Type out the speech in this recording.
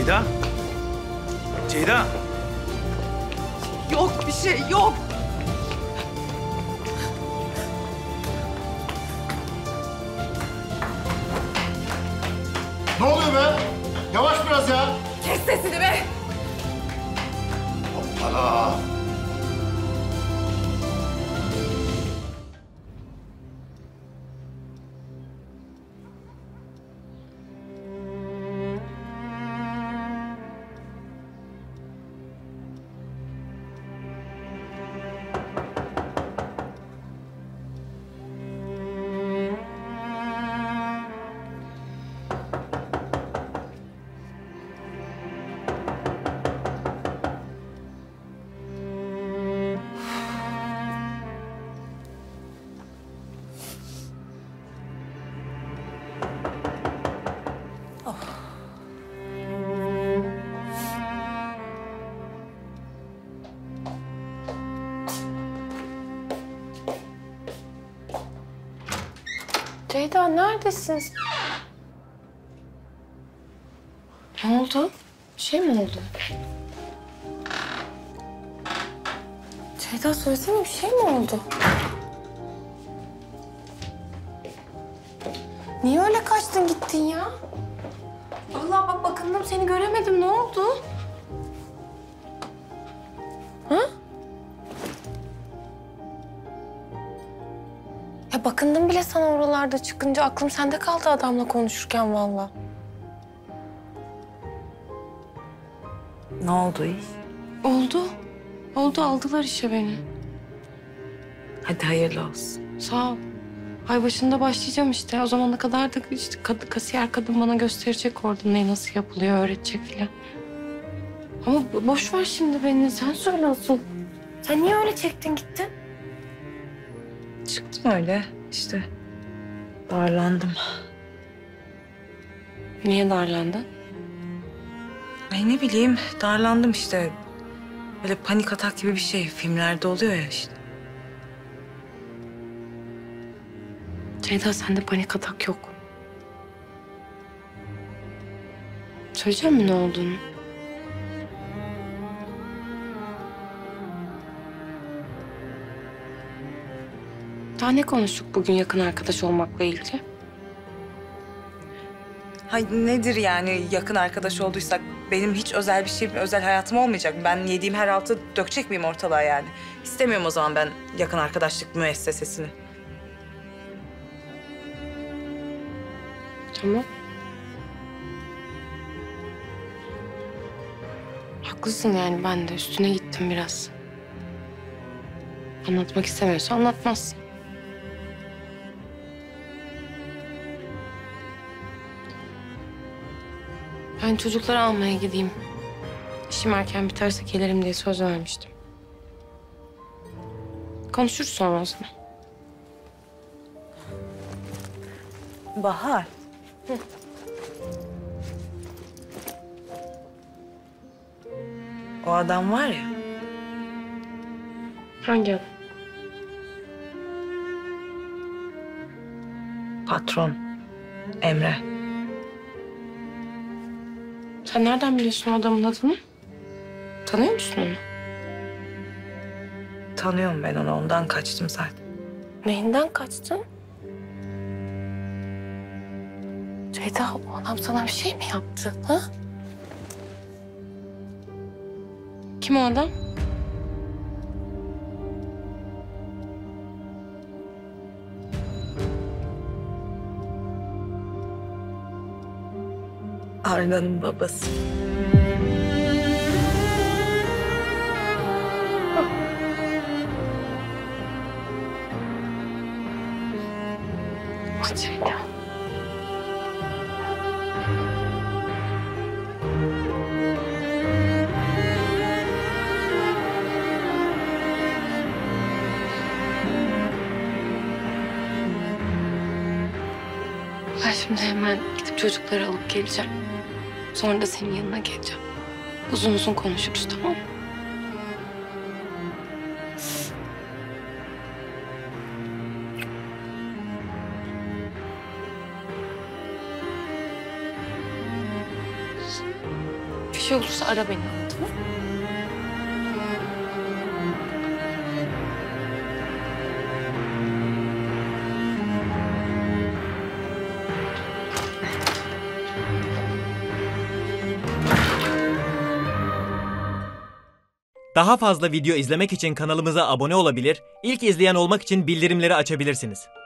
Ceyda? Ceyda! Yok bir şey yok. Ne oluyor be? Yavaş biraz ya. Kes sesini be. Hoppala. Ceyda neredesin? Ne oldu? Bir şey mi oldu? Ceyda söylesene, bir şey mi oldu? Niye öyle kaçtın gittin ya? Vallahi bak bakındım seni göremedim. Ne oldu? Ha? Ya bakındım bile sana oralarda çıkınca aklım sende kaldı adamla konuşurken vallahi. Ne oldu iş? Oldu. Oldu, aldılar işe beni. Hadi hayırlı olsun. Sağ ol. Ay başında başlayacağım işte. O zamana kadar da işte kasiyer kadın bana gösterecek orada ne nasıl yapılıyor, öğretecek filan. Ama boş ver şimdi beni. Sen söyle asıl. Sen niye öyle çektin gittin? Çıktım öyle işte. Darlandım. Niye darlandın? Ay ne bileyim darlandım işte. Böyle panik atak gibi bir şey filmlerde oluyor ya işte. Ceyda sende panik atak yok. Söyleyeceğim mi ne olduğunu? Daha ne konuştuk bugün yakın arkadaş olmakla ilgili? Hay nedir yani yakın arkadaş olduysak benim hiç özel bir şeyim, özel hayatım olmayacak. Ben yediğim her altı dökecek miyim ortalığa yani? İstemiyorum o zaman ben yakın arkadaşlık müessesesini. Tamam. Haklısın yani ben de üstüne gittim biraz. Anlatmak istemiyorsan anlatmazsın. Ben çocukları almaya gideyim. İşim erken biterse gelirim diye söz vermiştim. Konuşuruz sonra o zaman. Bahar. O adam var ya. Hangi adam? Patron. Emre. Sen nereden biliyorsun o adamın adını? Tanıyor musun onu? Tanıyorum ben onu, ondan kaçtım zaten. Neyinden kaçtın? Ceyda, o adam sana bir şey mi yaptı? Ha? Kim o adam? Arda'nın babası. Ah Ceyda. Ben şimdi hemen gidip çocukları alıp geleceğim. Sonra da senin yanına geleceğim. Uzun uzun konuşuruz, tamam mı? şey olursa ara beni. Tamam mı? Daha fazla video izlemek için kanalımıza abone olabilir, ilk izleyen olmak için bildirimleri açabilirsiniz.